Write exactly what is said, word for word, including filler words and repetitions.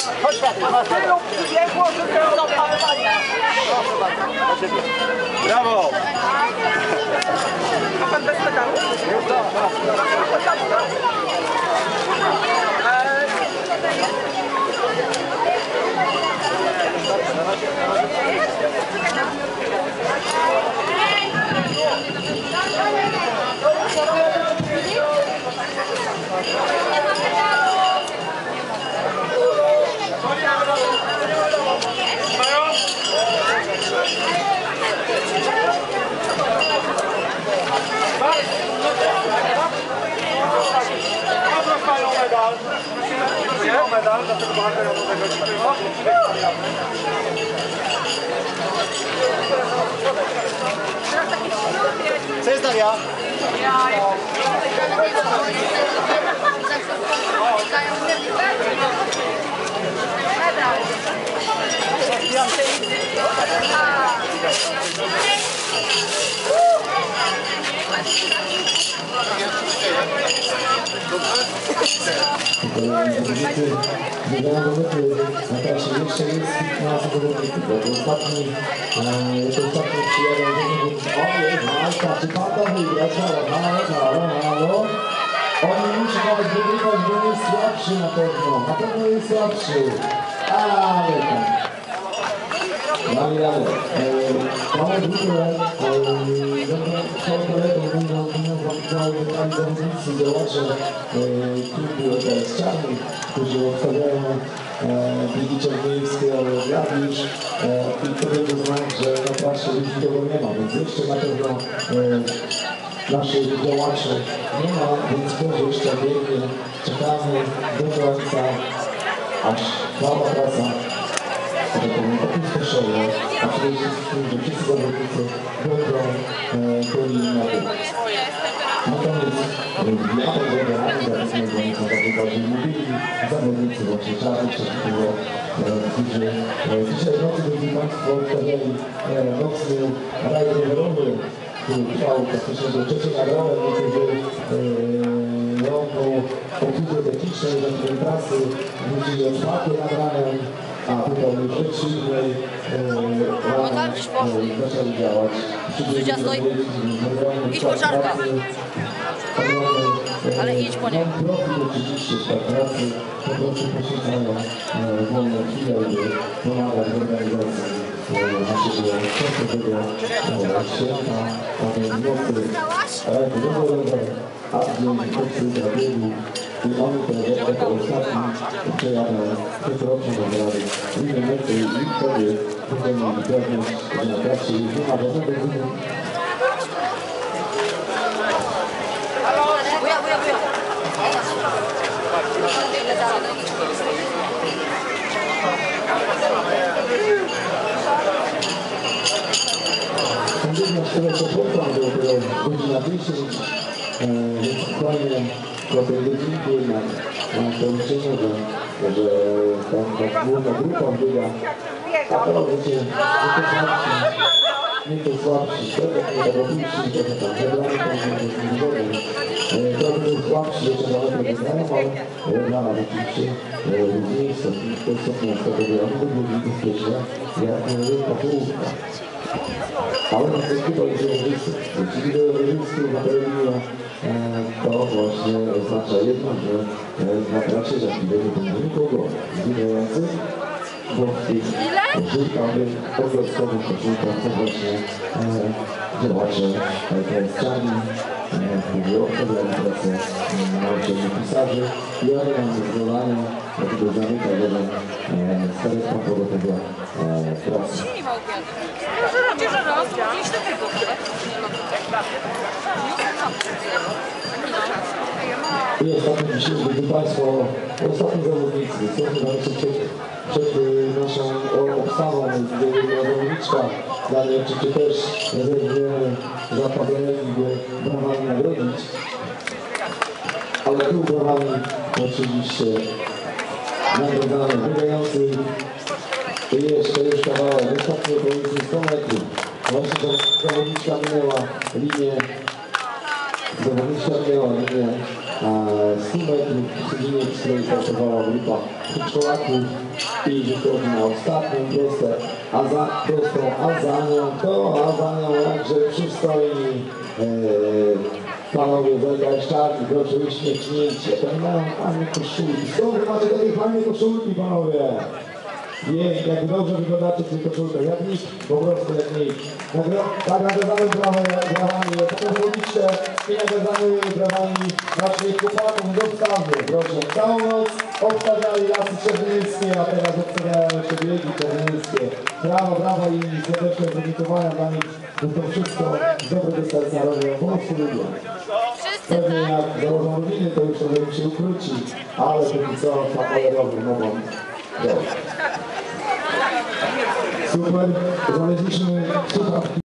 Brawo! A pan bez pedalu? Mają medal. Mają medal dla tego bohatera nowego. Co jest Daria? Wygrałem momenty na trasie jeszcze jest kilkanaście zawodników. Jako ostatni, jako ostatni przyjadą on jest walka, czy pan to wygra? Halo, halo, halo. On nie musi nawet wygrywać, bo jest słabszy na pewno. Na pewno jest słabszy. Ale tam. Ale, ale. Mamy grupę, są kolegą, będą wygrali zawodnicy, działacze klubu E K S Czarnych, którzy obstawiają Ligi Czerniejskie, Grabisz i to będzie znak, że na trasie już nikogo nie ma, więc jeszcze na pewno naszych działaczy nie ma, więc może jeszcze biegnie, czekamy do końca, aż cała trasa opustoszenie, a przede wszystkim, że wszyscy zawodnicy będą pełni na tym. Natomiast ja tego rady zapewne są takie bardziej mówili zawodnicy właśnie czarnych, którzy dzisiaj w nocy, drodzy Państwo, obstawiali nocny rajd rowerowy, który trwał praktycznie do trzeciej nad ranem, niektórzy no, po obsłudze technicznej rządowej trasy wrócili o czwartej nad ranem, a tutaj już przeciwnej zaczęli działać. Zudzia stoi. Idź po żarka. Ale idź po nią. Profil oczywiście z tak pracy po prostu poświęcają wolne chwile, by pomagać w organizacji naszego czwartego święta, a więc nocy, rajdu rowerowe, a dzień nocy zabiegu. I oni to jako ostatni przejadą przecorocznie wygrali inne mety i wtedy będą mieli pewność, że na trasie nie ma żadnego wyniku. Buja, buja, buja. Sądzimy, że to spotkam do godzina dziesięć, więc spokojnie do tej godzinki jednak mam to liczenie, że, że ta, ta główna grupa biega, a teraz wiecie, że to słabsi, nie to słabsi, trochę nie robotniczy, trochę tam zebrani, trochę nie zgodni. Trochę to słabsi, jeszcze nawet nie znają, ale dla nas oczywiście nie jest to istotne, jak to robią, to będzie bezpieczne, jak ta połówka. Ale na tej chyba jest rodziców. Jeśli rodziców na terenie to właśnie oznacza jedno, że na trasie za chwilę nie będzie nikogo zginających, bo w tych żółtawych, obowiązkowych koszulkach to właśnie działacze krajowczani, którzy odpowiadali pracę nauczycieli pisarzy i oni nam pozwalają do tego zamyka jeden stary do tego pracy. I ostatni dzisiaj, drodzy Państwo, ostatni zawodnicy, są chyba jeszcze przed, przed naszą obstawą zawodniczka. Dla mnie oczywiście też rezerwujemy zapadających, by brawami nagrodzić. Ale tu brawami oczywiście nagrodzamy biegający. I jeszcze już kawałek, ostatnie powiedzmy sto metrów. Właśnie zawodniczka minęła linię, zawodniczka minęła linię stu metrów przy linii, z której startowała grupa przedszkolaków i rzutowi na ostatnią prostę, a za prostą Azanią, to Azanią jakże przystojni e, panowie Zegar Czarni, proszę uśmiechnięcie, to mają fajne koszulki. Skąd macie takie fajne koszulki, panowie? Jej, jak dobrze wyglądacie w tych koszulkach, jak nikt, po prostu jak nikt. Tak nagradzamy brawami, tak robicie i nagradzamy brawami naszych chłopaków z obstawy. Proszę, całą noc obstawiali lasy czerwińskie, a teraz obstawiają się biegi czerwińskie. Brawo, brawo i serdeczne podziękowania dla nich, bo to wszystko z dobrego serca robią, po prostu lubią. Pewnie jak założą rodziny, to już trochę się ukróci, ale póki co fachowe mogą działać. Super, znaleźliśmy słuchawki.